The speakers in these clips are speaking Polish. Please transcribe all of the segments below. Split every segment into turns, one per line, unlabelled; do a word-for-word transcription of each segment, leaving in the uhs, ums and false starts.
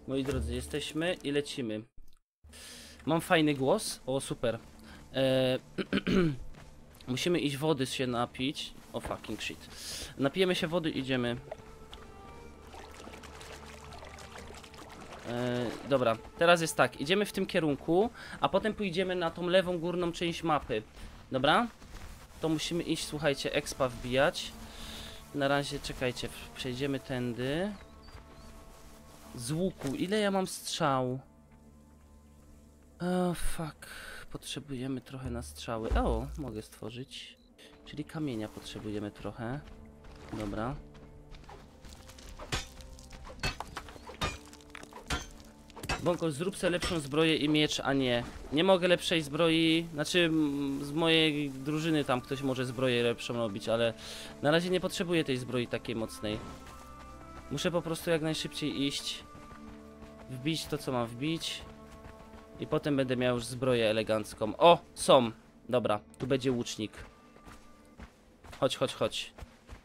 Moi drodzy, jesteśmy i lecimy. Mam fajny głos. O, super. Eee, musimy iść wody się napić. O, fucking shit. Napijemy się wody, idziemy. Eee, dobra, teraz jest tak. Idziemy w tym kierunku, a potem pójdziemy na tą lewą górną część mapy. Dobra? To musimy iść, słuchajcie, expa wbijać. Na razie, czekajcie, przejdziemy tędy. Z łuku, ile ja mam strzał? O, fuck. Potrzebujemy trochę na strzały. O, mogę stworzyć. Czyli kamienia potrzebujemy trochę. Dobra. Bąko, zrób sobie lepszą zbroję i miecz, a nie. Nie mogę lepszej zbroi. Znaczy, z mojej drużyny tam ktoś może zbroję lepszą robić, ale na razie nie potrzebuję tej zbroi takiej mocnej. Muszę po prostu jak najszybciej iść. Wbić to, co mam wbić. I potem będę miał już zbroję elegancką. O, są. Dobra, tu będzie łucznik. Chodź, chodź, chodź.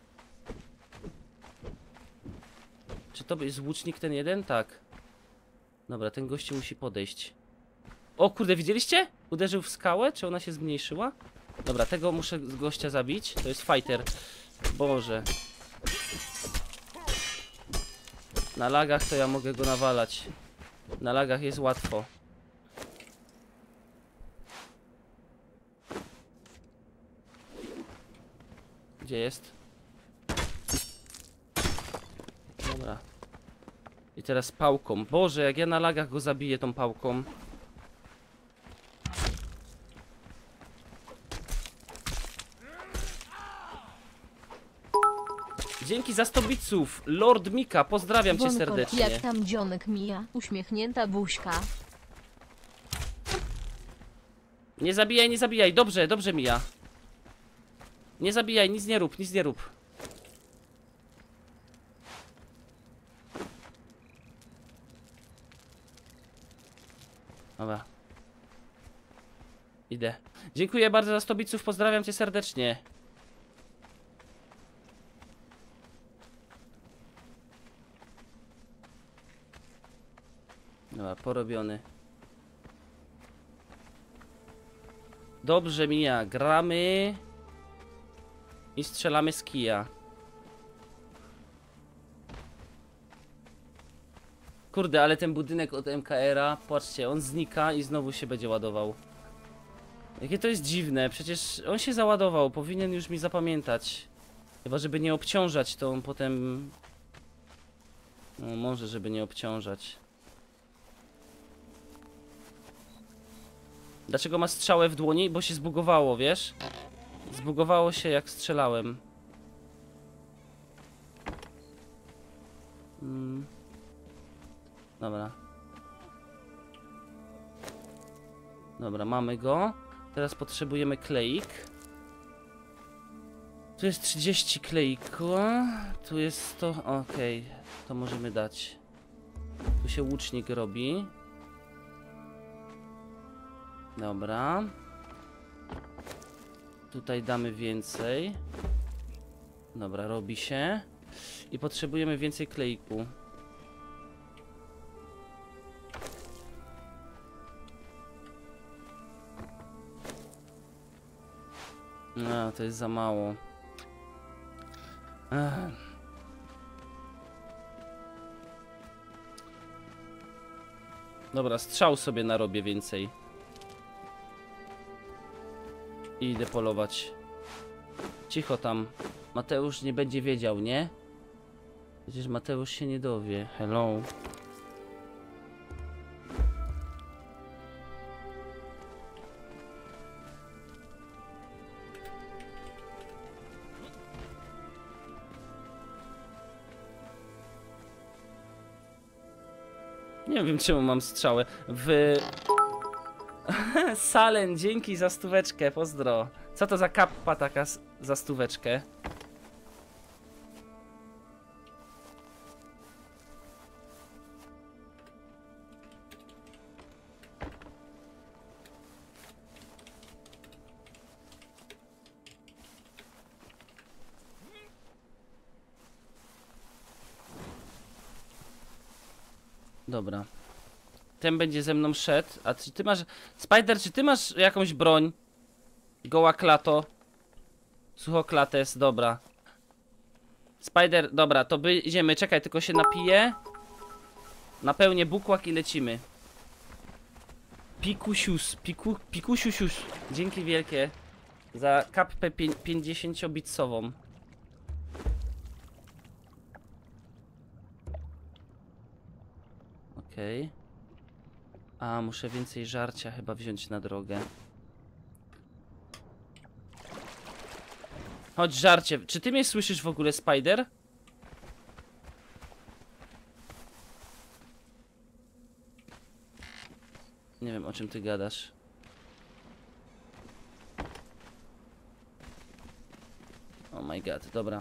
Czy to jest łucznik ten jeden? Tak. Dobra, ten gościu musi podejść. O kurde, widzieliście? Uderzył w skałę? Czy ona się zmniejszyła? Dobra, tego muszę z gościa zabić. To jest fighter. Boże. Na lagach to ja mogę go nawalać. Na lagach jest łatwo. Gdzie jest? Dobra. I teraz pałką. Boże, jak ja na lagach go zabiję tą pałką. Dzięki za sto biców. Lord Mika, pozdrawiam cię serdecznie.
Jak tam dzionek mija? Uśmiechnięta buźka.
Nie zabijaj, nie zabijaj. Dobrze, dobrze mija. Nie zabijaj, nic nie rób, nic nie rób. Dobra. Idę. Dziękuję bardzo za sto biców, pozdrawiam cię serdecznie. Dobra, porobiony. Dobrze mija, gramy i strzelamy z kija. Kurde, ale ten budynek od M K R-a, patrzcie, on znika i znowu się będzie ładował. Jakie to jest dziwne, przecież on się załadował, powinien już mi zapamiętać. Chyba, żeby nie obciążać, to on potem... No może, żeby nie obciążać. Dlaczego ma strzałę w dłoni? Bo się zbugowało, wiesz? Zbugowało się jak strzelałem. Hmm. Dobra. Dobra, mamy go. Teraz potrzebujemy kleik. Tu jest trzydzieści kleiku. Tu jest sto... Okej, okay. To możemy dać. Tu się łucznik robi. Dobra. Tutaj damy więcej. Dobra, robi się. I potrzebujemy więcej kleiku. No, to jest za mało. Ech. Dobra, strzał sobie narobię więcej. I idę polować. Cicho tam. Mateusz nie będzie wiedział, nie? Przecież Mateusz się nie dowie. Hello. Nie wiem, czemu mam strzałę. W... Salen, dzięki za stóweczkę, pozdro. Co to za kappa taka za stóweczkę? Dobra. Ten będzie ze mną szedł. A czy ty masz... Spider, czy ty masz jakąś broń? Goła klato. Suchoklates, dobra. Spider, dobra, to by idziemy. Czekaj, tylko się napiję. Napełnię bukłak i lecimy. Pikusius, piku, pikusiusius. Dzięki wielkie za kapę pięćdziesięciobitsową. Okej. Okay. A, muszę więcej żarcia chyba wziąć na drogę. Chodź, żarcie. Czy ty mnie słyszysz w ogóle, Spider? Nie wiem, o czym ty gadasz. Oh my god, dobra.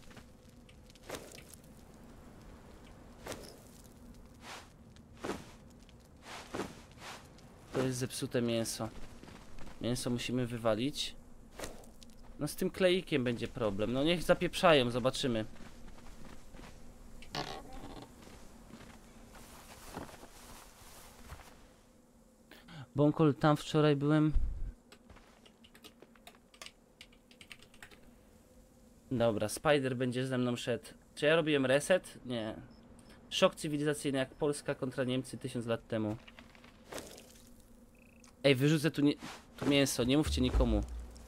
To jest zepsute mięso. Mięso musimy wywalić. No z tym kleikiem będzie problem. No niech zapieprzają, zobaczymy. Bąkol, tam wczoraj byłem. Dobra, Spider będzie ze mną szedł. Czy ja robiłem reset? Nie. Szok cywilizacyjny jak Polska kontra Niemcy tysiąc lat temu. Ej, wyrzucę tu, nie, tu mięso, nie mówcie nikomu.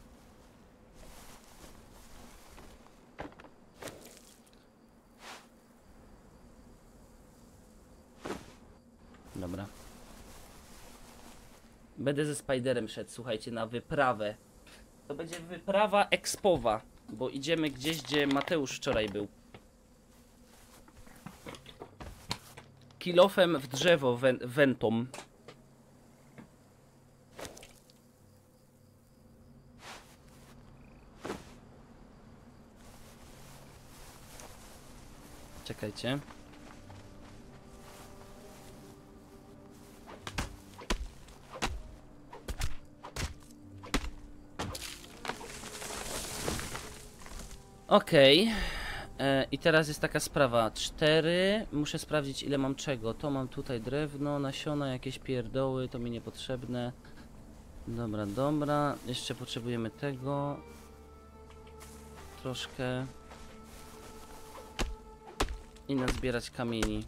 Dobra. Będę ze Spiderem szedł, słuchajcie, na wyprawę. To będzie wyprawa ekspowa, bo idziemy gdzieś, gdzie Mateusz wczoraj był. Kilofem w drzewo wę wętom. Czekajcie. Okej. Okay. I teraz jest taka sprawa. Cztery. Muszę sprawdzić, ile mam czego. To mam tutaj drewno, nasiona, jakieś pierdoły, to mi niepotrzebne. Dobra, dobra. Jeszcze potrzebujemy tego. Troszkę. I nazbierać kamieni.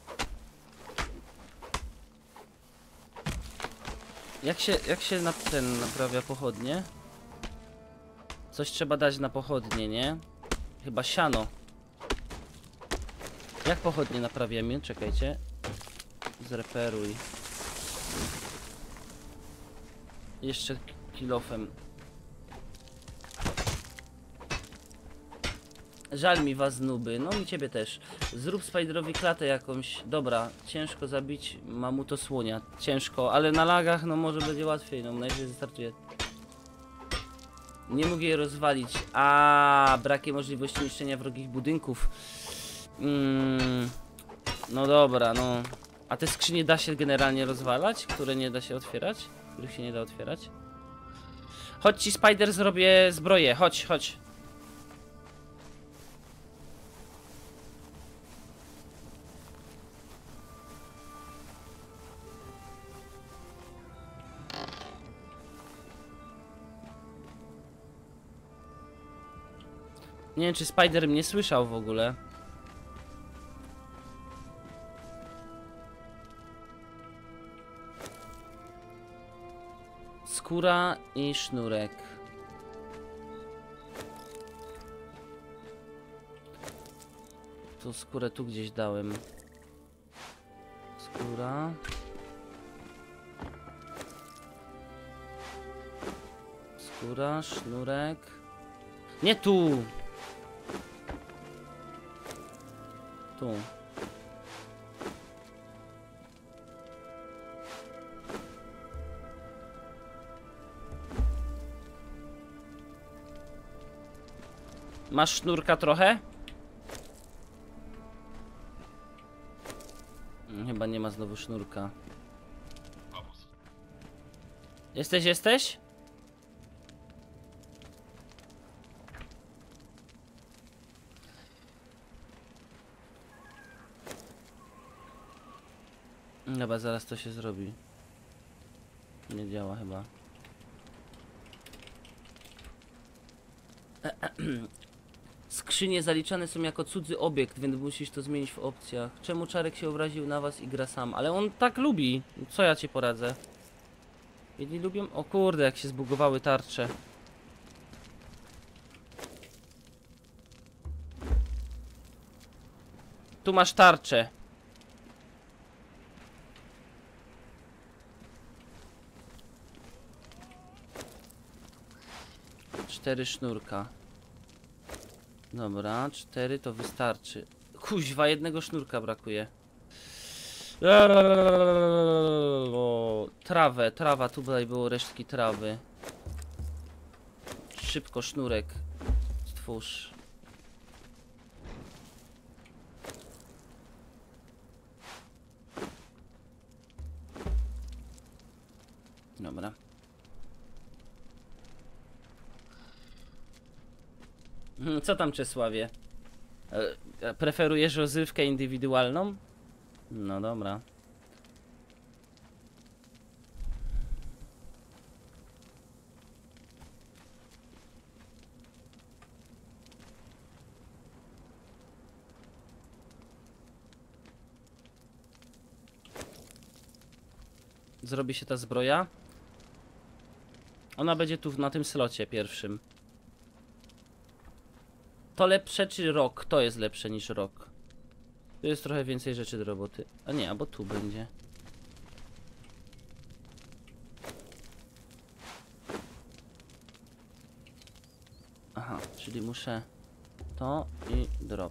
Jak się, jak się na ten naprawia pochodnie? Coś trzeba dać na pochodnie, nie? Chyba siano. Jak pochodnie naprawiamy? Czekajcie. Zreperuj. Jeszcze kilofem. Żal mi was, nuby. No i ciebie też. Zrób Spiderowi klatę jakąś. Dobra, ciężko zabić mamuto słonia. Ciężko, ale na lagach no może będzie łatwiej. No najwyżej wystartuje. Nie mógł jej rozwalić. A brakiem możliwości niszczenia wrogich budynków. Mm, no dobra, no. A te skrzynie da się generalnie rozwalać? Które nie da się otwierać? Których się nie da otwierać? Chodź ci, Spider, zrobię zbroję. Chodź, chodź. Nie wiem, czy Spider mnie słyszał w ogóle. Skóra i sznurek. Tu skórę tu gdzieś dałem. Skóra. Skóra, sznurek. Nie tu! Tu. Masz sznurka trochę? Chyba nie ma znowu sznurka. Jesteś, jesteś? Dobra, zaraz to się zrobi. Nie działa chyba. Skrzynie zaliczane są jako cudzy obiekt, więc musisz to zmienić w opcjach. Czemu Czarek się obraził na was i gra sam? Ale on tak lubi. Co ja ci poradzę? Jedni lubią... O kurde, jak się zbugowały tarcze. Tu masz tarczę. Cztery sznurka. Dobra, cztery to wystarczy. Kuźwa, jednego sznurka brakuje. O, trawę, trawa, tutaj było resztki trawy. Szybko sznurek stwórz. Dobra. Hmm, Co tam, Czesławie? E, preferujesz rozrywkę indywidualną? No dobra. Zrobi się ta zbroja? Ona będzie tu na tym slocie pierwszym. To lepsze czy rok? To jest lepsze niż rok. Tu jest trochę więcej rzeczy do roboty. A nie, albo tu będzie. Aha, czyli muszę to i drop.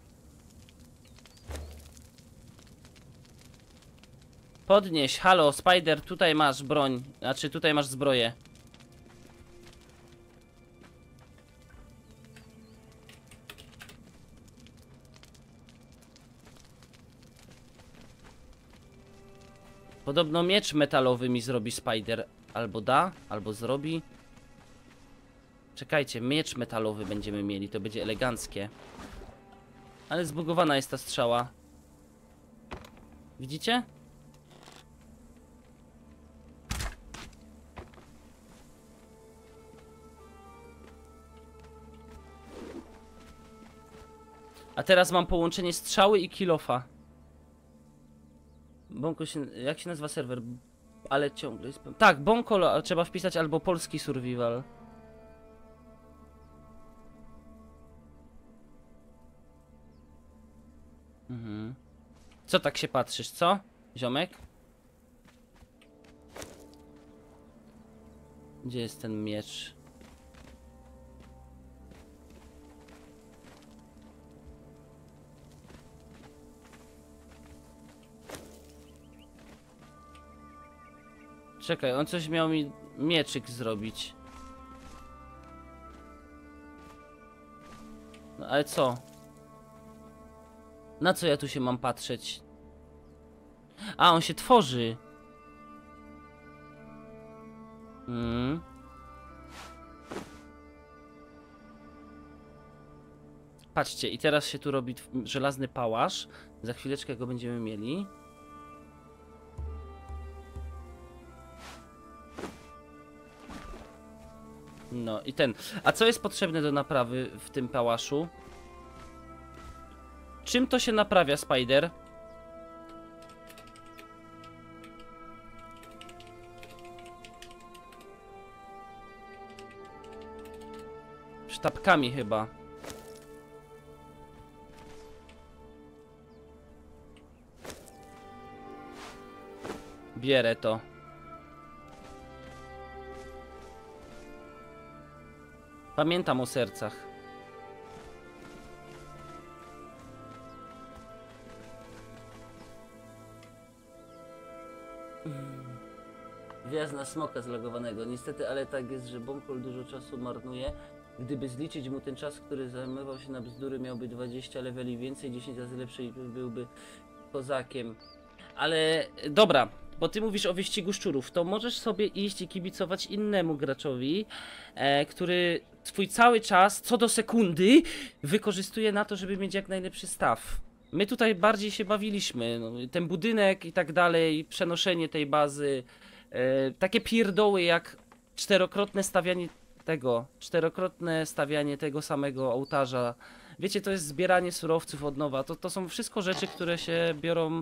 Podnieś, halo, Spider, tutaj masz broń. Znaczy, tutaj masz zbroję. Podobno miecz metalowy mi zrobi Spider. Albo da, albo zrobi. Czekajcie, miecz metalowy będziemy mieli, to będzie eleganckie. Ale zbugowana jest ta strzała. Widzicie? A teraz mam połączenie strzały i kilofa. Bonko się... Jak się nazywa serwer? Ale ciągle jest... Tak, Bonko trzeba wpisać albo polski survival. Mhm. Co tak się patrzysz, co? Ziomek? Gdzie jest ten miecz? Czekaj, on coś miał mi mieczyk zrobić. No ale co? Na co ja tu się mam patrzeć? A, on się tworzy. Mm. Patrzcie, i teraz się tu robi żelazny pałasz. Za chwileczkę go będziemy mieli. No i ten. A co jest potrzebne do naprawy w tym pałaszu? Czym to się naprawia, Spider? Sztabkami chyba. Bierę to. Pamiętam o sercach. Wjazd na smoka zlogowanego. Niestety, ale tak jest, że Bonkol dużo czasu marnuje. Gdyby zliczyć mu ten czas, który zajmował się na bzdury, miałby dwadzieścia leveli więcej, dziesięć razy lepszy i byłby kozakiem. Ale dobra, bo ty mówisz o wyścigu szczurów, to możesz sobie iść i kibicować innemu graczowi, e, który swój cały czas, co do sekundy, wykorzystuje na to, żeby mieć jak najlepszy staw. My tutaj bardziej się bawiliśmy, no, ten budynek i tak dalej, przenoszenie tej bazy, e, takie pierdoły jak czterokrotne stawianie tego, czterokrotne stawianie tego samego ołtarza. Wiecie, to jest zbieranie surowców od nowa, to, to są wszystko rzeczy, które się biorą,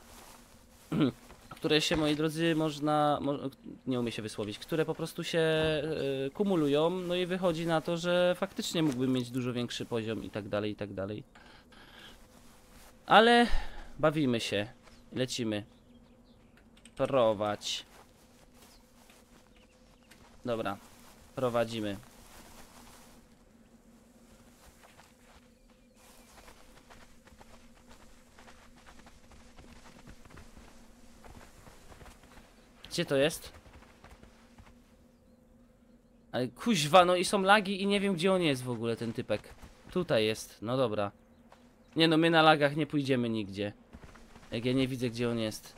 które się, moi drodzy, można, mo, nie umiem się wysłowić, które po prostu się e, kumulują, no i wychodzi na to, że faktycznie mógłbym mieć dużo większy poziom i tak dalej, i tak dalej. Ale bawimy się. Lecimy. Prowadź. Dobra. Prowadzimy. Gdzie to jest? Ale kuźwa, no i są lagi i nie wiem, gdzie on jest w ogóle, ten typek. Tutaj jest, no dobra. Nie no, my na lagach nie pójdziemy nigdzie. Jak ja nie widzę, gdzie on jest.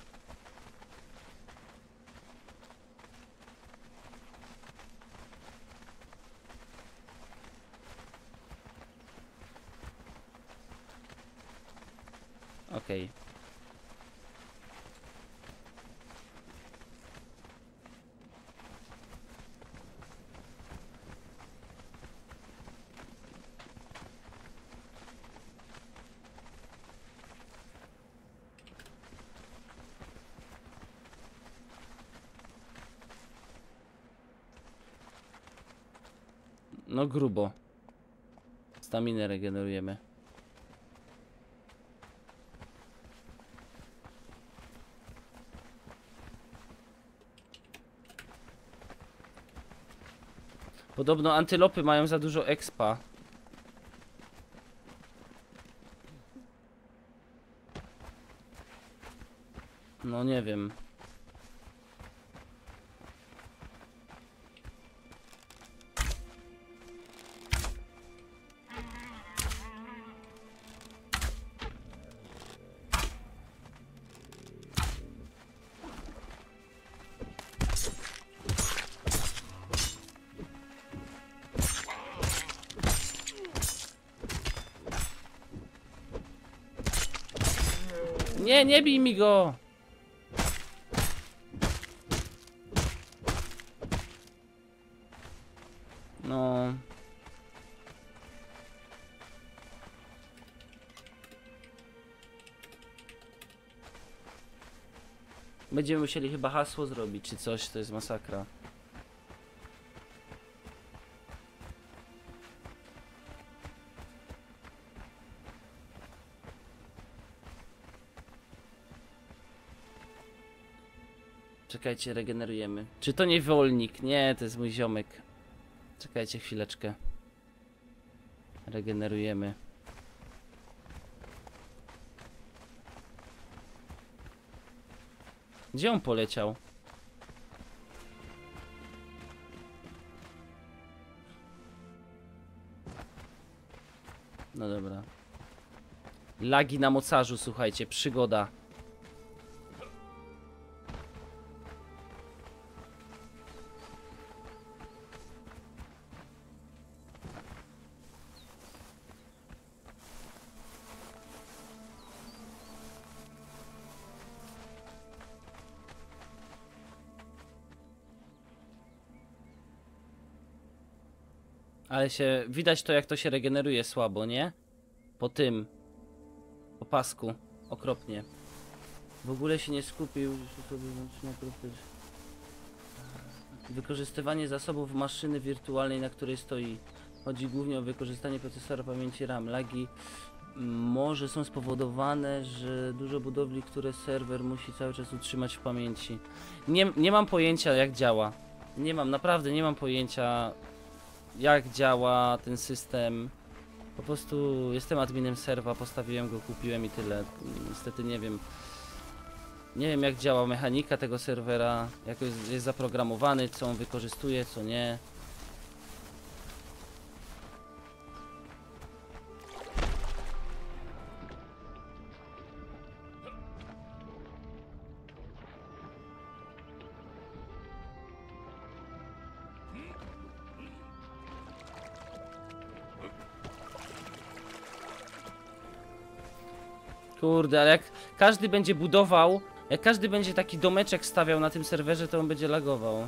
Okej. Okay. No grubo. Staminę regenerujemy. Podobno antylopy mają za dużo expa. No nie wiem. Nie, nie bij mi go! No. Będziemy musieli chyba hasło zrobić, czy coś, to jest masakra. Czekajcie, regenerujemy. Czy to nie wolnik? Nie, to jest mój ziomek. Czekajcie chwileczkę. Regenerujemy. Gdzie on poleciał? No dobra. Lagi na mocarzu, słuchajcie, przygoda. Ale się, widać to, jak to się regeneruje słabo, nie? Po tym. Po pasku. Okropnie. W ogóle się nie skupił. Wykorzystywanie zasobów maszyny wirtualnej, na której stoi. Chodzi głównie o wykorzystanie procesora pamięci RAM. Lagi może są spowodowane, że dużo budowli, które serwer musi cały czas utrzymać w pamięci. Nie, nie mam pojęcia, jak działa. Nie mam, naprawdę nie mam pojęcia, jak działa ten system. Po prostu jestem adminem serwa, postawiłem go, kupiłem i tyle. Niestety nie wiem. Nie wiem, jak działa mechanika tego serwera, jak jest, jest zaprogramowany, co on wykorzystuje, co nie. Kurde, ale jak każdy będzie budował, jak każdy będzie taki domeczek stawiał na tym serwerze, to on będzie lagował.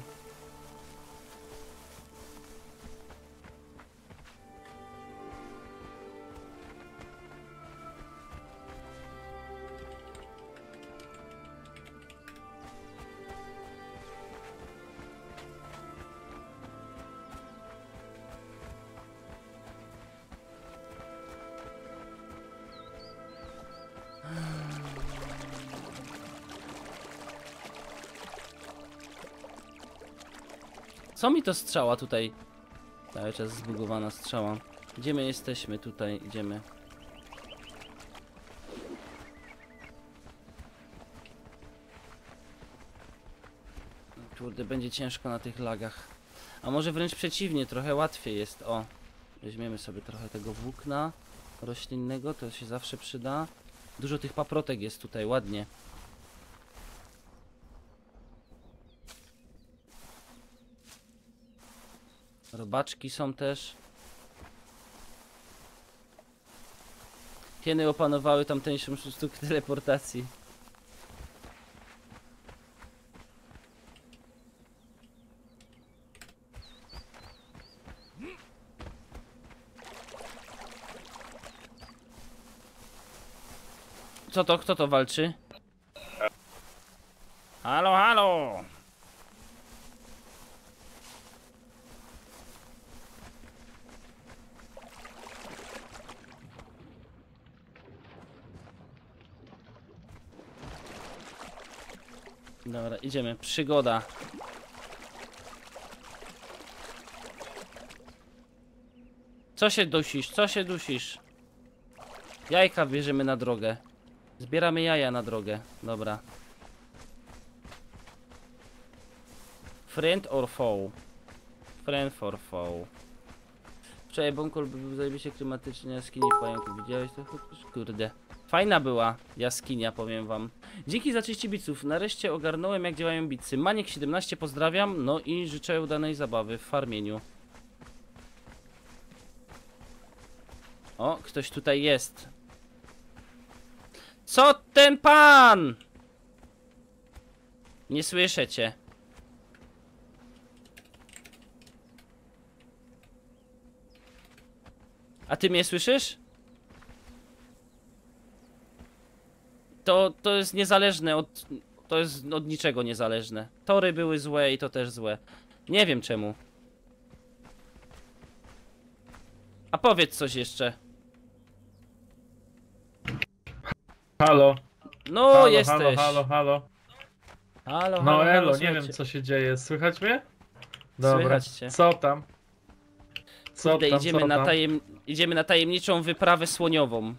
Co mi to strzała tutaj? Cały czas zbugowana strzała. Gdzie my jesteśmy? Tutaj idziemy. Kurde, będzie ciężko na tych lagach. A może wręcz przeciwnie, trochę łatwiej jest. O, weźmiemy sobie trochę tego włókna roślinnego, to się zawsze przyda. Dużo tych paprotek jest tutaj, ładnie. Robaczki są też. Hieny opanowały tamtejszą sztukę teleportacji. Co to? Kto to walczy? Halo, halo! Dobra, idziemy. Przygoda. Co się dusisz? Co się dusisz? Jajka bierzemy na drogę. Zbieramy jaja na drogę. Dobra. Friend or foe? Friend for foe. Wczoraj Bonkol był zajebiście klimatycznie jaskini pająków. Widziałeś to? Kurde. Fajna była jaskinia, powiem wam. Dzięki za trzydzieści biców. Nareszcie ogarnąłem, jak działają bicy. Maniek siedemnaście pozdrawiam. No i życzę udanej zabawy w farmieniu. O, ktoś tutaj jest. Co ten pan? Nie słyszę cię. A ty mnie słyszysz? To, to jest niezależne od... To jest od niczego niezależne. Tory były złe i to też złe. Nie wiem czemu. A powiedz coś jeszcze.
Halo.
No
Halo,
jesteś.
halo, halo, halo.
Halo,
No
halo,
elo,
halo,
nie wiem
słuchajcie.
co się dzieje. Słychać mnie? Dobra.
Słychać cię.
Co tam? Co
Kurde,
tam,
idziemy
co
na,
tam?
tajem... idziemy na tajemniczą wyprawę słoniową.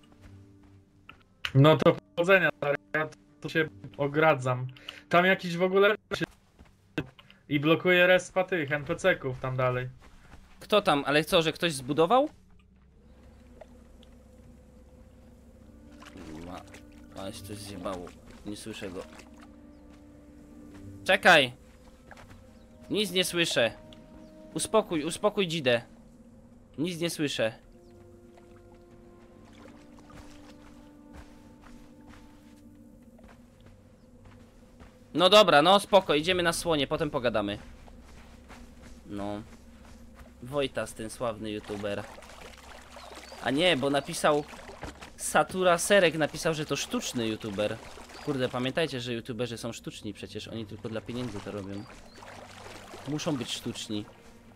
No to powodzenia, stary. Ja tu się ogradzam. Tam jakiś w ogóle się... I blokuje respa tych en pe ce ków tam dalej.
Kto tam? Ale co, że ktoś zbudował? Ma... Ale się coś zjebało. Nie słyszę go. Czekaj! Nic nie słyszę. Uspokój, uspokój dzidę. Nic nie słyszę. No dobra, no spoko, idziemy na słonie, potem pogadamy. No. Wojtas, ten sławny youtuber. A nie, bo napisał... Satura Serek napisał, że to sztuczny youtuber. Kurde, pamiętajcie, że youtuberzy są sztuczni przecież. Oni tylko dla pieniędzy to robią. Muszą być sztuczni.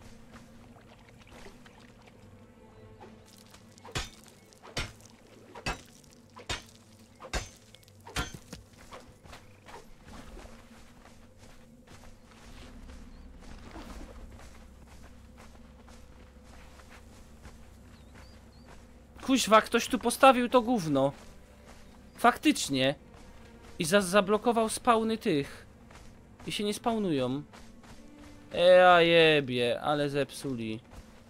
Kuźwa, ktoś tu postawił to gówno. Faktycznie. I za zablokował spawny tych. I się nie spawnują. E, a jebie, ale zepsuli.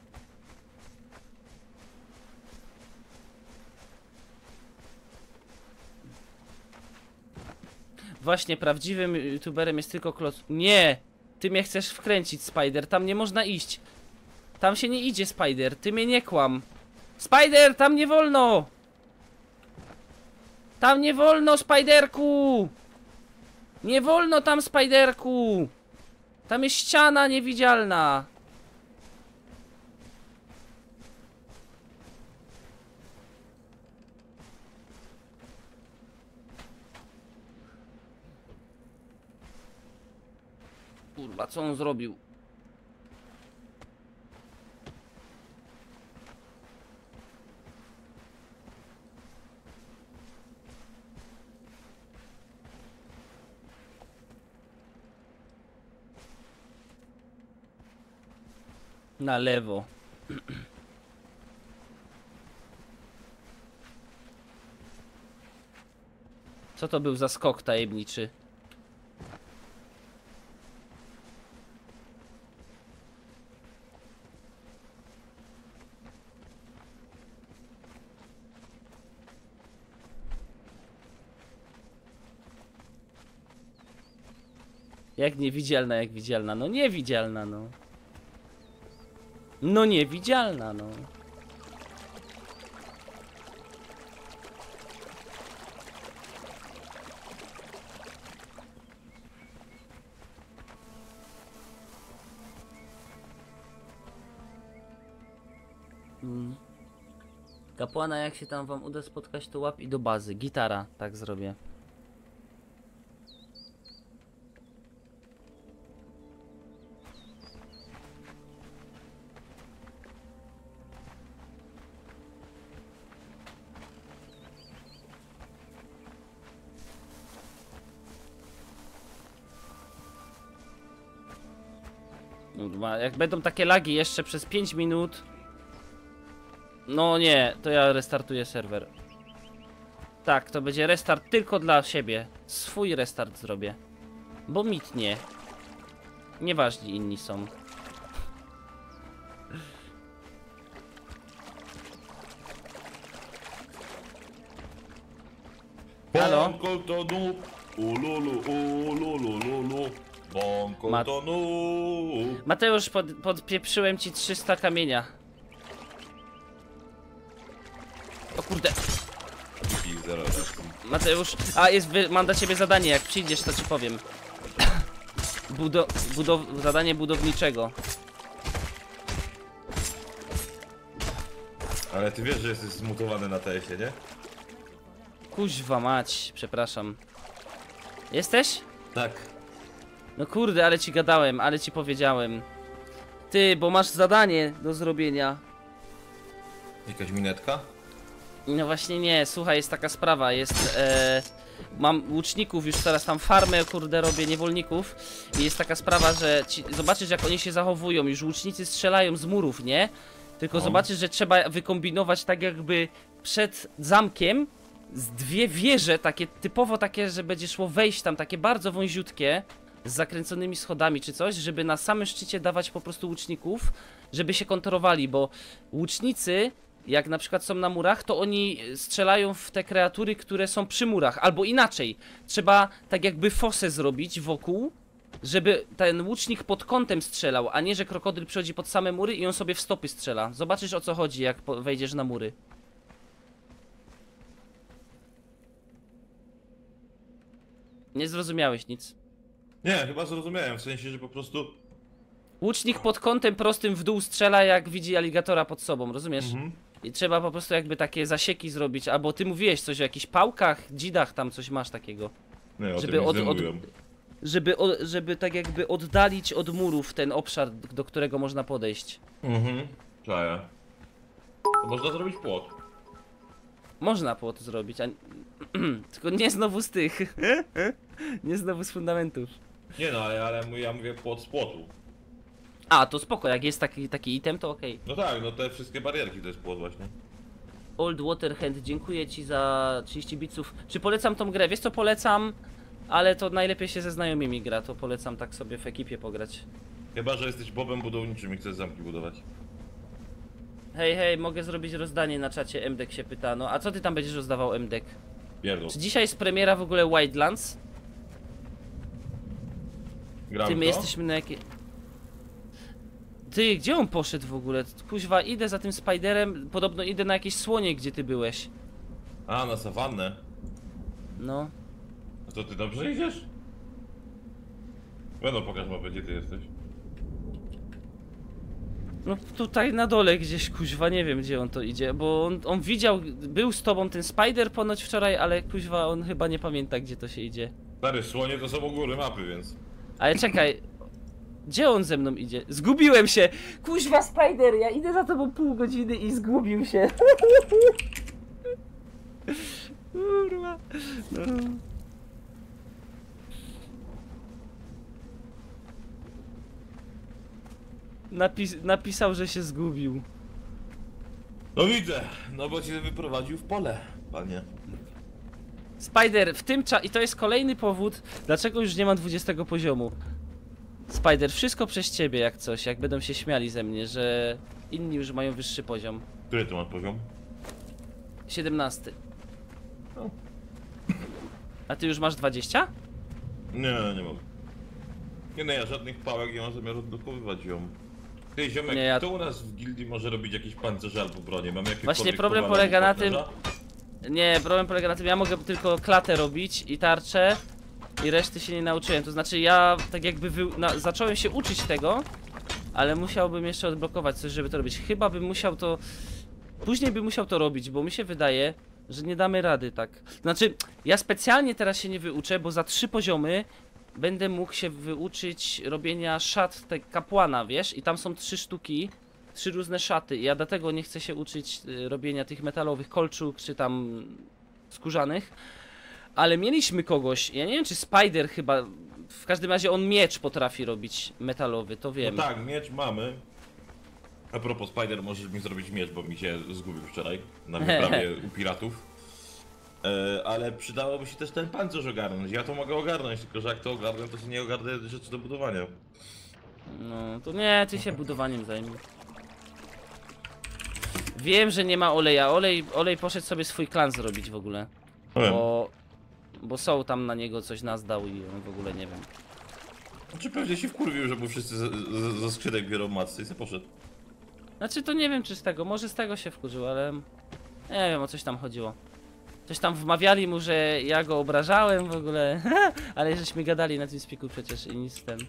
Właśnie, prawdziwym youtuberem jest tylko kloc... Nie! Ty mnie chcesz wkręcić, Spider. Tam nie można iść. Tam się nie idzie, Spider. Ty mnie nie kłam. Spider, tam nie wolno! Tam nie wolno, Spiderku! Nie wolno tam, Spiderku! Tam jest ściana niewidzialna. Kurwa, co on zrobił? Na lewo. Co to był za skok tajemniczy? Jak niewidzialna, jak widzialna? No niewidzialna, no. No niewidzialna, no. Mm. Kapłana, jak się tam wam uda spotkać, to łap i do bazy. Gitara, tak zrobię. Kurwa, jak będą takie lagi jeszcze przez pięć minut. No nie, to ja restartuję serwer. Tak, to będzie restart tylko dla siebie. Swój restart zrobię. Bo mit nie. Nieważni inni są. Halo?
Bonko to noob, ululu, ululu, bonko
Ma-
to noob.
Mateusz, pod, podpieprzyłem ci trzysta kamienia. O kurde.
I zero raz.
Mateusz, a jest, wy, mam dla ciebie zadanie, jak przyjdziesz, to ci powiem. Budo, budow, zadanie budowniczego.
Ale ty wiesz, że jesteś zmutowany na T S-ie, nie?
Kuźwa mać, przepraszam. Jesteś?
Tak.
No kurde, ale ci gadałem, ale ci powiedziałem. Ty, bo masz zadanie do zrobienia.
Jakaś minetka?
No właśnie nie, słuchaj, jest taka sprawa, jest... E, mam łuczników, już teraz tam farmę, kurde, robię niewolników. I jest taka sprawa, że ci, zobaczysz jak oni się zachowują, już łucznicy strzelają z murów, nie? Tylko
No.
zobaczysz, że trzeba wykombinować tak jakby przed zamkiem z dwie wieże, takie typowo takie, że będzie szło wejść tam, takie bardzo wąziutkie, z zakręconymi schodami czy coś, żeby na samym szczycie dawać po prostu łuczników, żeby się kontrowali, bo łucznicy, jak na przykład są na murach, to oni strzelają w te kreatury, które są przy murach, albo inaczej, trzeba tak jakby fosę zrobić wokół, żeby ten łucznik pod kątem strzelał, a nie, że krokodyl przychodzi pod same mury i on sobie w stopy strzela. Zobaczysz o co chodzi, jak po- wejdziesz na mury. Nie zrozumiałeś nic.
Nie, chyba zrozumiałem, w sensie, że po prostu...
Łucznik pod kątem prostym w dół strzela, jak widzi aligatora pod sobą, rozumiesz?
Mhm.
I trzeba po prostu jakby takie zasieki zrobić, albo ty mówiłeś coś o jakichś pałkach, dzidach, tam coś masz takiego.
Nie, o
Żeby
tym
od-
nic nie
od-
mówiłem.
Żeby, o, żeby tak jakby oddalić od murów ten obszar, do którego można podejść.
Mhm. Czaję. To można zrobić płot.
Można płot zrobić, a... tylko nie znowu z tych. Nie znowu z fundamentów.
Nie no, ale, ale ja mówię płot z płotu.
A, to spoko, jak jest taki, taki item, to okej.
No tak, no te wszystkie barierki to jest płot właśnie.
Old Waterhand, dziękuję ci za trzydzieści biców. Czy polecam tą grę? Wiesz co, polecam, ale to najlepiej się ze znajomymi gra, to polecam tak sobie w ekipie pograć.
Chyba, że jesteś bobem budowniczym i chcesz zamki budować.
Hej, hej, mogę zrobić rozdanie na czacie, M D K się pyta. No, a co ty tam będziesz rozdawał, M D K?
Pierdol.
Czy dzisiaj jest premiera w ogóle Wildlands?
Gram
Ty, my
to?
jesteśmy na jakiej... Ty, gdzie on poszedł w ogóle? Kuźwa, idę za tym Spiderem, podobno idę na jakieś słonie, gdzie ty byłeś.
A, na sawannę.
No.
A to ty dobrze idziesz? Będą pokaż mapę, gdzie ty jesteś.
No tutaj na dole gdzieś, kuźwa, nie wiem gdzie on to idzie, bo on, on widział, był z tobą ten Spider ponoć wczoraj, ale kuźwa on chyba nie pamięta gdzie to się idzie.
Stary, słonie to są u góry mapy, więc...
Ale czekaj, gdzie on ze mną idzie? Zgubiłem się! Kuźwa Spider, ja idę za tobą pół godziny i zgubił się. Kurwa. No. Napis napisał, że się zgubił.
No widzę, no bo cię wyprowadził w pole, panie.
Spider, w tym czasie, i to jest kolejny powód, dlaczego już nie mam dwudziestego poziomu. Spider, wszystko przez ciebie jak coś, jak będą się śmiali ze mnie, że inni już mają wyższy poziom.
Który ty masz poziom?
siedemnasty.
No.
A ty już masz dwadzieścia?
Nie, nie mam. Nie no, ja żadnych pałek nie mam zamiaru odblokowywać ją. Ty ziomek,
Nie, ja-
kto u nas w gildii może robić jakiś pancerz albo bronię? Mam jakieś
Właśnie problem polega na tym- Nie, problem polega na tym, ja mogę tylko klatę robić i tarczę i reszty się nie nauczyłem. To znaczy ja tak jakby wy... na... zacząłem się uczyć tego, ale musiałbym jeszcze odblokować coś, żeby to robić. Chyba bym musiał to... Później bym musiał to robić, bo mi się wydaje, że nie damy rady tak. Znaczy, ja specjalnie teraz się nie wyuczę, bo za trzy poziomy będę mógł się wyuczyć robienia szat te kapłana, wiesz? I tam są trzy sztuki, trzy różne szaty. I ja dlatego nie chcę się uczyć y, robienia tych metalowych kolczuk, czy tam skórzanych. Ale mieliśmy kogoś, ja nie wiem czy Spider chyba, w każdym razie on miecz potrafi robić metalowy, to wiem.
No tak, miecz mamy. A propos Spider, możesz mi zrobić miecz, bo mi się zgubił wczoraj na wyprawie u piratów. E, ale przydałoby się też ten pancerz ogarnąć. Ja to mogę ogarnąć, tylko że jak to ogarnę, to się nie ogarnę rzeczy do budowania.
No to nie, ty się budowaniem zajmij. Wiem, że nie ma oleja. Olej, olej poszedł sobie swój klan zrobić w ogóle.
No wiem.
Bo, bo są tam na niego coś nas dał i on w ogóle nie wiem.
Czy pewnie się wkurwił, że mu wszyscy ze, ze, ze skrzynek biorą matce i se poszedł.
Znaczy to nie wiem czy z tego, może z tego się wkurzył, ale nie wiem o coś tam chodziło. Coś tam wmawiali mu, że ja go obrażałem w ogóle, ale żeśmy gadali na tym spiku przecież i nic z tym.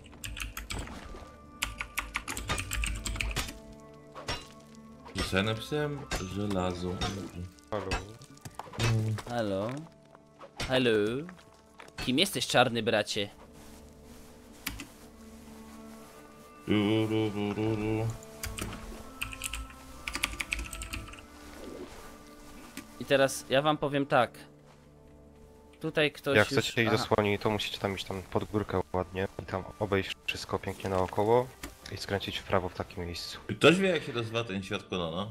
Zostanę psem, żelazo.
Halo.
Halo? Halo? Kim jesteś, czarny bracie?
Ru, ru, ru, ru, ru.
I teraz ja wam powiem tak. Tutaj ktoś
Jak
już...
chcecie iść do słoni, to musicie tam iść tam pod górkę ładnie i tam obejść wszystko pięknie naokoło i skręcić w prawo w takim miejscu.
Ktoś wie jak się nazywa ten świat Konana?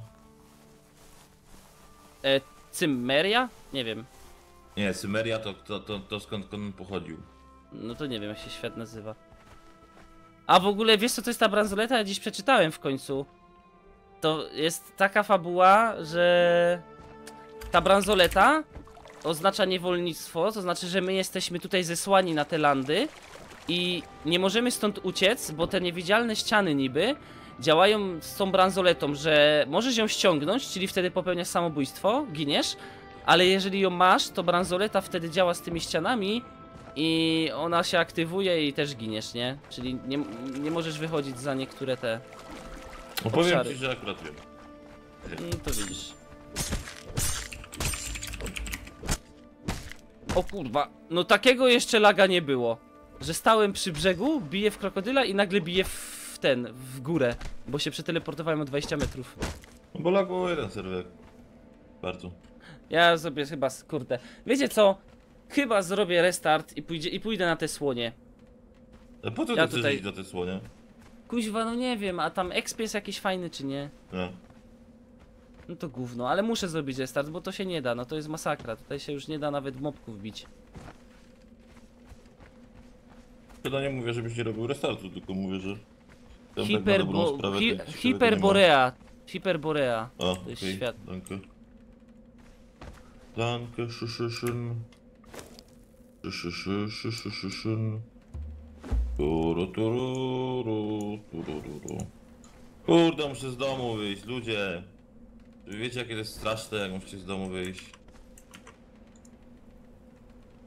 E, Cymmeria? Nie wiem.
Nie, Symeria to, to, to, to skąd Konan pochodził.
No to nie wiem jak się świat nazywa. A w ogóle wiesz co to jest ta bransoleta? Ja dziś przeczytałem w końcu. To jest taka fabuła, że ta bransoleta oznacza niewolnictwo, to znaczy, że my jesteśmy tutaj zesłani na te landy i nie możemy stąd uciec, bo te niewidzialne ściany niby działają z tą bransoletą, że możesz ją ściągnąć, czyli wtedy popełniasz samobójstwo, giniesz, ale jeżeli ją masz, to bransoleta wtedy działa z tymi ścianami i ona się aktywuje i też giniesz, nie? Czyli nie, nie możesz wychodzić za niektóre te...
No powiem
Obszary.
ci, że akurat wiem.
No to widzisz. O kurwa, no takiego jeszcze laga nie było. Że stałem przy brzegu, biję w krokodyla i nagle biję w ten, w górę. Bo się przeteleportowałem o dwadzieścia metrów.
No bo lagło jeden serwer. Bardzo.
Ja sobie chyba, kurde. Wiecie co? Chyba zrobię restart i, pójdzie, i pójdę na te słonie.
A po co
Ja
ty
tutaj-
chcesz iść do tej słonie?
Kuźwa, no nie wiem, a tam exp jest jakiś fajny czy nie?
No.
No to gówno, ale muszę zrobić restart, bo to się nie da, no to jest masakra. Tutaj się już nie da nawet mobków bić.
Chyba nie mówię, żebyś nie robił restartu, tylko mówię, że... tam tak na
Hiperbo...
dobrą sprawę
Hi
to ci się
Hiperborea. Hiperborea.
wydaje.
To
A,
jest
okej,
świat.
danke. Danke, szyszyn. Szyszyn. Turu, tururu, tururu. Kurde, muszę z domu wyjść, ludzie. Wy wiecie jakie to jest straszne, jak musicie z domu wyjść.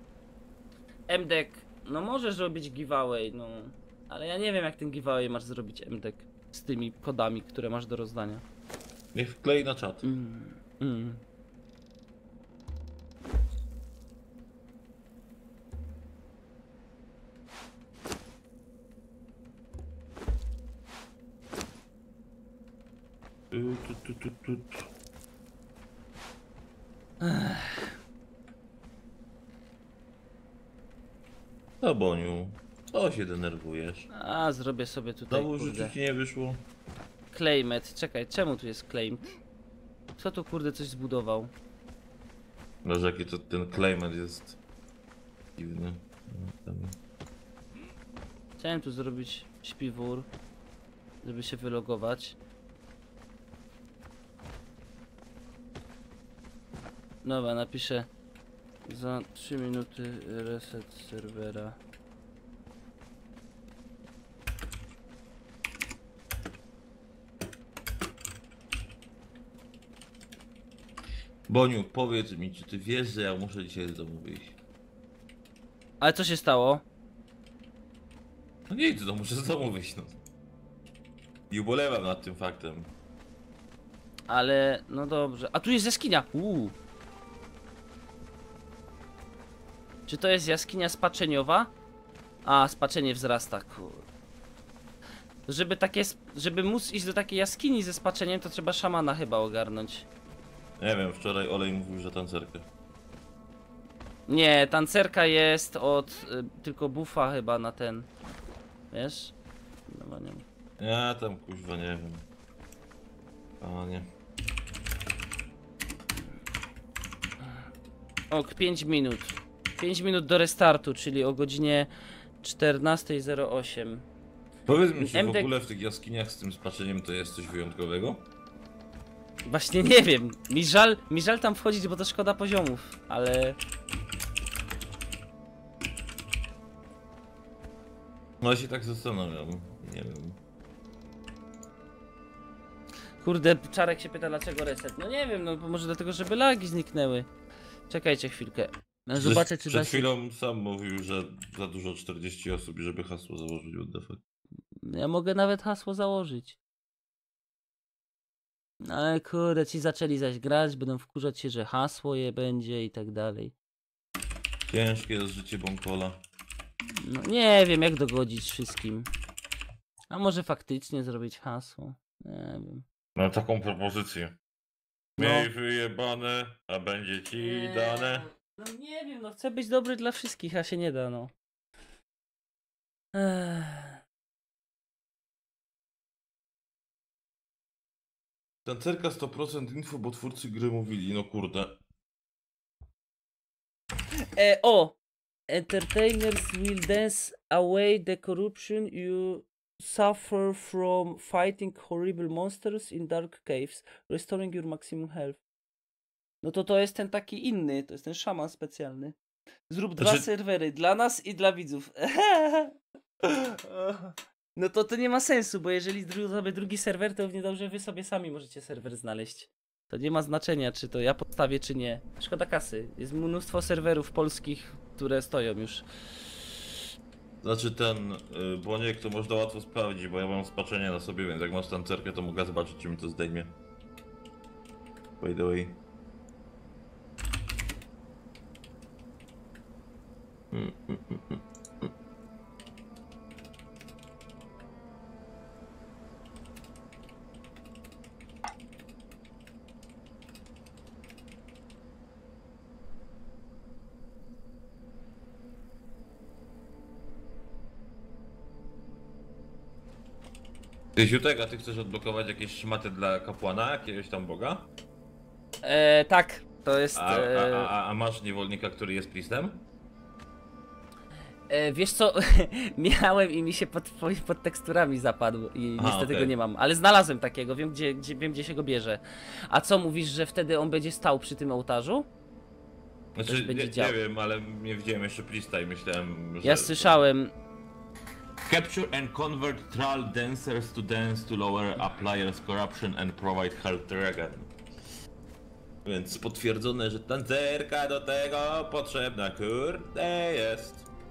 M-Deck, no możesz robić giveaway, no. Ale ja nie wiem jak ten giveaway masz zrobić M-Deck z tymi kodami, które masz do rozdania.
Niech wklei na czat.
Mm. Mm.
Tu, tu, tu, tu, tu, tu. No Boniu, co się denerwujesz?
A, zrobię sobie tutaj,
Znowu
kurde.
życie ci nie wyszło?
Claimed, czekaj, czemu tu jest claimed? Kto tu kurde coś zbudował?
Może jaki to ten claimant jest dziwny. No, tam.
Chciałem tu zrobić śpiwór, żeby się wylogować. Dobra, napiszę za trzy minuty reset serwera.
Boniu, powiedz mi, czy ty wiesz, że ja muszę dzisiaj z domu wyjść?
Ale co się stało?
No nic, no muszę z domu wyjść, no. I ubolewam nad tym faktem.
Ale, no dobrze. A tu jest jaskinia! Uuu. Czy to jest jaskinia spaczeniowa? A, spaczenie wzrasta, kur... Żeby takie, sp- żeby móc iść do takiej jaskini ze spaczeniem, to trzeba szamana chyba ogarnąć.
Nie wiem, wczoraj Olej mówił, że tancerkę.
Nie, tancerka jest od y, tylko buffa chyba na ten. Wiesz? No nie wiem.
Ja tam kuźwa nie wiem. A nie.
Ok, pięć minut. pięć minut do restartu, czyli o godzinie czternasta zero osiem.
Powiedz mi, czy w
M D K
ogóle w tych jaskiniach z tym spaczeniem to jest coś wyjątkowego?
Właśnie nie wiem. Mi żal, mi żal tam wchodzić, bo to szkoda poziomów, ale...
No ja się tak zastanawiam. Nie wiem.
Kurde, Czarek się pyta dlaczego reset. No nie wiem, no bo może dlatego, żeby lagi zniknęły. Czekajcie chwilkę. No, zobaczę czy
Przed
da się...
chwilą sam mówił, że za dużo czterdzieści osób i żeby hasło założyć, what the fuck.
Ja mogę nawet hasło założyć. Ale kurde, ci zaczęli zaś grać, będą wkurzać się, że hasło je będzie i tak dalej.
Ciężkie jest życie Bąkola.
No nie wiem jak dogodzić wszystkim. A może faktycznie zrobić hasło? Nie wiem.
Mam taką propozycję.
No.
Miej wyjebane, a będzie ci dane.
No nie wiem, no chcę być dobry dla wszystkich, a się nie da, no. Ech.
Tancerka sto procent info, bo twórcy gry mówili, no kurde.
E, o! Entertainers will dance away the corruption you suffer from fighting horrible monsters in dark caves, restoring your maximum health. No to to jest ten taki inny, to jest ten szaman specjalny. Zrób dwa
Znaczy-
serwery, dla nas i dla widzów. No to to nie ma sensu, bo jeżeli dru- zrobię drugi serwer, to równie dobrze wy sobie sami możecie serwer znaleźć. To nie ma znaczenia, czy to ja podstawię, czy nie. Szkoda kasy. Jest mnóstwo serwerów polskich, które stoją już.
Znaczy ten, y, Boniek to można łatwo sprawdzić, bo ja mam spaczenie na sobie, więc jak masz tancerkę, to mogę zobaczyć, czy mi to zdejmie. By the way. Mm, mm, mm, mm. Ty Ziutek, a ty chcesz odblokować jakieś szmaty dla kapłana, jakiegoś tam boga?
E, tak, to jest.
A, a,
E,
a, a masz niewolnika, który jest priestem?
e, wiesz co, miałem i mi się pod, pod teksturami zapadł i
Aha,
niestety
okej.
go nie mam, ale znalazłem takiego, wiem gdzie, gdzie, wiem gdzie się go bierze. A co mówisz, że wtedy on będzie stał przy tym ołtarzu? Też
Znaczy,
będzie
nie,
dział.
nie wiem, ale nie widziałem jeszcze priesta i myślałem, że...
Ja słyszałem.
Capture and convert Thrall dancers to dance to lower a player's corruption and provide health to regen. Więc potwierdzone, że tancerka do tego potrzebna, kurde jest.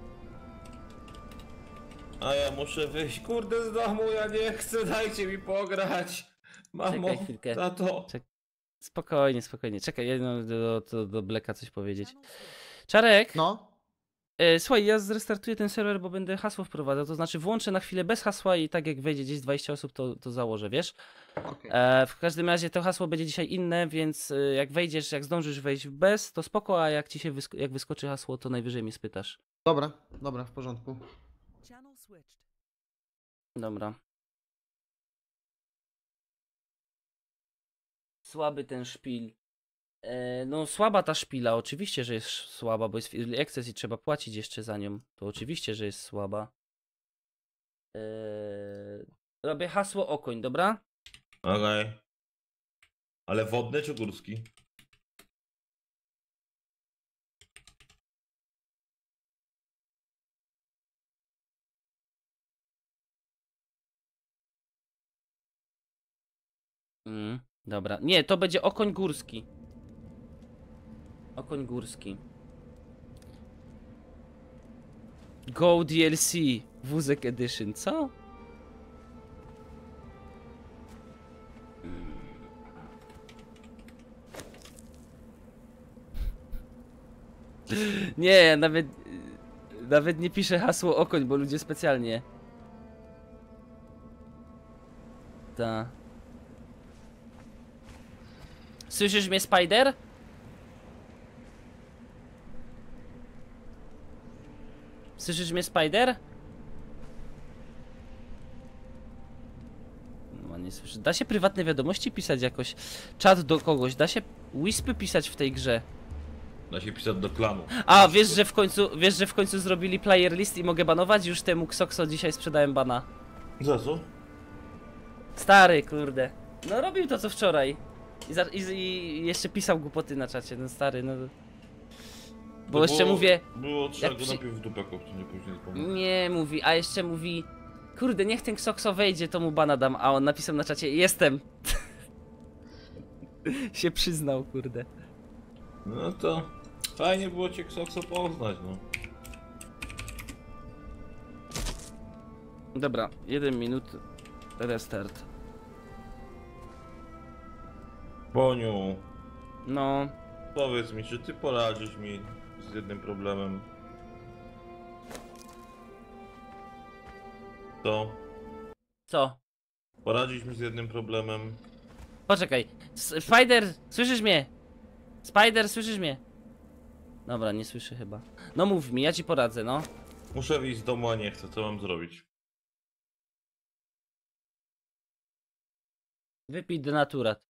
A ja muszę wyjść, kurde, z domu, ja nie chcę, dajcie mi pograć. Mamo,
Czekaj chwilkę.
tato.
Czek- Spokojnie, spokojnie. Czekaj, ja no, do, do, do Bleka coś powiedzieć. Czarek,
No.
e, słuchaj, ja zrestartuję ten serwer, bo będę hasło wprowadzał. To znaczy włączę na chwilę bez hasła i tak jak wejdzie gdzieś dwadzieścia osób, to, to założę, wiesz?
Okej.
E, w każdym razie to hasło będzie dzisiaj inne, więc e, jak wejdziesz, jak zdążysz wejść bez, to spoko, a jak ci się wysk- jak wyskoczy hasło, to najwyżej mnie spytasz.
Dobra, dobra, w porządku.
Dobra. Słaby ten szpil. E, no słaba ta szpila, oczywiście, że jest słaba, bo jest w Early Access i trzeba płacić jeszcze za nią. To oczywiście, że jest słaba. E, robię hasło okoń, dobra?
Okej. Ale wodny czy górski?
Mm, dobra. Nie, to będzie okoń górski. Okoń górski. Go D L C. Wózek Edition. Co? Mm. Nie, ja nawet... Nawet nie piszę hasło okoń, bo ludzie specjalnie... Ta. Słyszysz mnie, Spider? Słyszysz mnie, Spider? No nie słyszę. Da się prywatne wiadomości pisać jakoś? Czat do kogoś? Da się wispy pisać w tej grze?
Da się pisać do klanu.
A, wiesz, że w końcu, wiesz, że w końcu zrobili player list i mogę banować? Już temu Xokso dzisiaj sprzedałem bana.
Za co?
Stary, kurde. No robił to co wczoraj. I, za, i, i jeszcze pisał głupoty na czacie, no stary, no. Bo
To
jeszcze
było,
mówię,
Było trzeba
jak
go
przy-
najpierw w dupę kopnąć, nie później wspomnieć.
nie mówi, a jeszcze mówi, kurde, niech ten Xokso wejdzie, to mu bana dam, a on napisał na czacie, jestem. Się przyznał, kurde.
No to fajnie było cię Xokso poznać, no.
Dobra, jeden minut, restart.
Boniu,
No,
powiedz mi, czy ty poradzisz mi z jednym problemem? To?
co?
Poradzisz mi z jednym problemem?
Poczekaj, S- Spider, słyszysz mnie? Spider, słyszysz mnie? Dobra, nie słyszy chyba. No mów mi, ja ci poradzę, no.
Muszę wyjść z domu, a nie chcę, co mam zrobić?
Wypij denaturat.